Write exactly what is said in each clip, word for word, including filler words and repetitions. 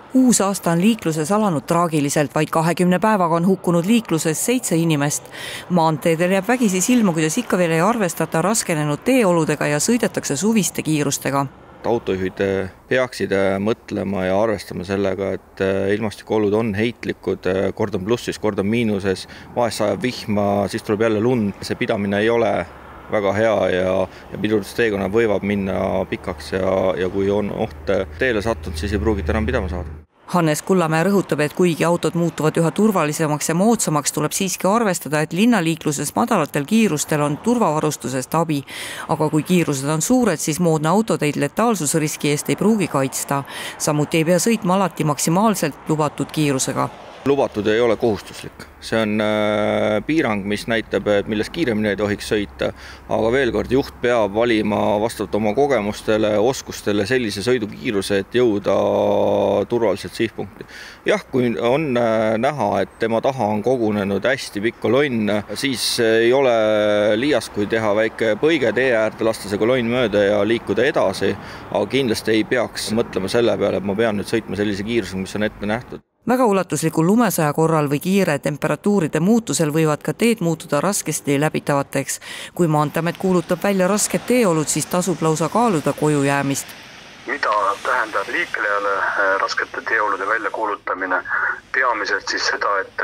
Uus aasta on liikluses alanud traagiliselt, vaid kahekümne päevaga on hukkunud liikluses seitse inimest. Maanteedel jääb vägisi silma, kuidas ikka veel ei arvestata raskenenud teeoludega ja sõidetakse suviste kiirustega. Autojuhid peaksid mõtlema ja arvestama sellega, et ilmastikuolud on heitlikud, kord on plussis, kord on miinuses, vahest sajab vihma, siis tuleb jälle lund. See pidamine ei ole väga hea ja, ja pidurdusteekonnad võivad minna pikaks ja, ja kui on oht teele sattunud, siis ei pruugita enam pidama saada. Hannes Kullamäe rõhutab, et kuigi autod muutuvad üha turvalisemaks ja moodsamaks, tuleb siiski arvestada, et linnaliikluses madalatel kiirustel on turvavarustusest abi. Aga kui kiirused on suured, siis moodne autoteid letaalsusriski eest ei pruugi kaitsta. Samuti ei pea sõitma alati maksimaalselt lubatud kiirusega. Lubatud ei ole kohustuslik. See on piirang, mis näitab, et millest kiiremini ei tohiks sõita, aga veel kord juht peab valima vastavalt oma kogemustele, oskustele sellise sõidukiiruse, et jõuda turvaliselt sihtpunkti. Jah, kui on näha, et tema taha on kogunenud hästi pikk kolonn, siis ei ole liias, kui teha väike põige tee äärde, lasta see kolonn mööda ja liikuda edasi, aga kindlasti ei peaks mõtlema selle peale, et ma pean nüüd sõitma sellise kiirusega, mis on ette nähtud. Väga ulatusliku lumesaja korral või kiire temperatuuride muutusel võivad ka teed muutuda raskesti läbitavateks. Kui Maanteeamet kuulutab välja rasked teeolud, siis tasub lausa kaaluda koju jäämist. Mida tähendab liiklejale raskete teeolude välja kuulutamine? Peamiselt siis seda, et,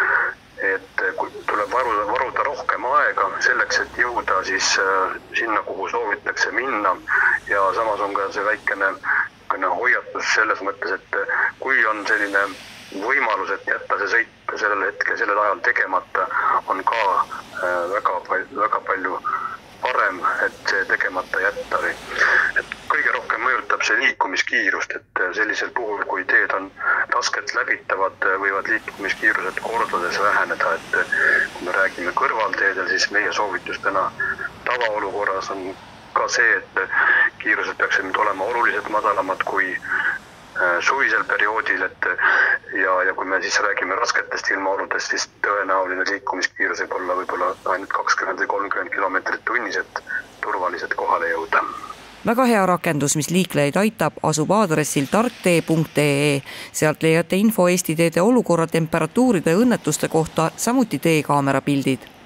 et tuleb varuda, varuda rohkem aega selleks, et jõuda siis sinna, kuhu soovitakse minna ja samas on ka see väikene hoiatus selles mõttes, et kui on selline võimalus, et jätta see sõit sellel hetkel, sellel ajal tegemata, on ka väga, väga palju parem, et see tegemata jätta. Et kõige rohkem mõjutab see liikumiskiirust, et sellisel puhul, kui teed on raskelt läbitavad, võivad liikumiskiirused kordades väheneda, et kui me räägime kõrvalteedel, siis meie soovitustena tavaolukorras on ka see, et kiirused peaksid nüüd olema oluliselt madalamad kui suvisel perioodil, et ja, ja kui me siis räägime rasketest ilmaoludest, siis tõenäoline liikumiskiirus võib olla võib-olla ainult kakskümmend või kolmkümmend kilomeetrit tunnis, et turvaliselt kohale jõuda. Väga hea rakendus, mis liiklejaid aitab, asub aadressil tarktee punkt ee. Sealt leiate info Eesti teede olukorra, temperatuuride ja õnnetuste kohta, samuti teekaamera pildid.